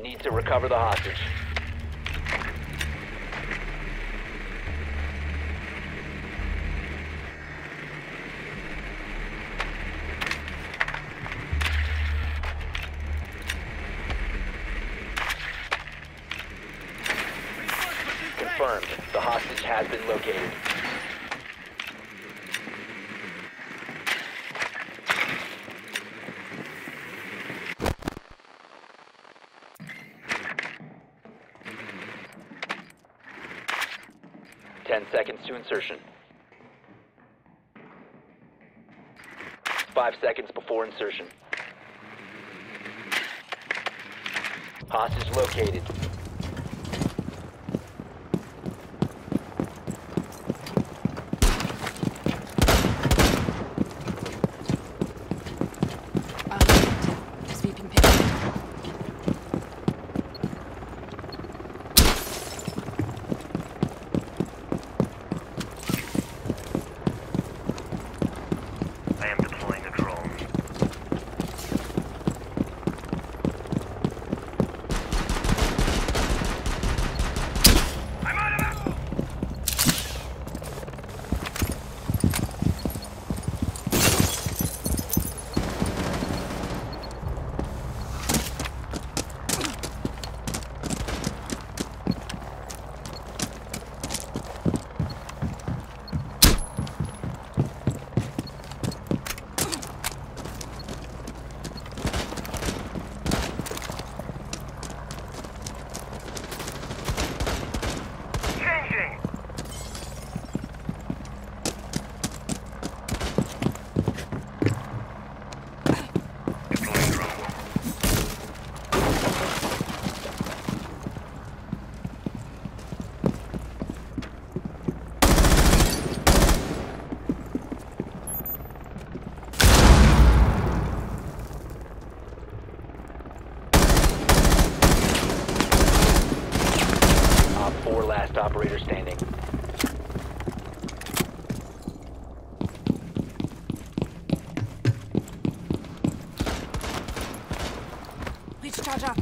Need to recover the hostage. Confirmed. The hostage has been located. Ten seconds to insertion. 5 seconds before insertion. Hostage located. Sweeping pit. I am deploying a drone. I'm out of ammo! Changing! Deploying drone. Op 4 last operator standing. Breach charger.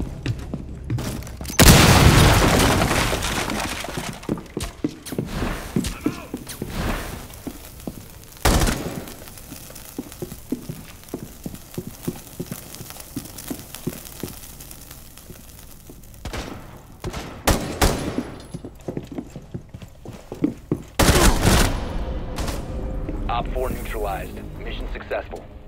Op 4 neutralized. Mission successful.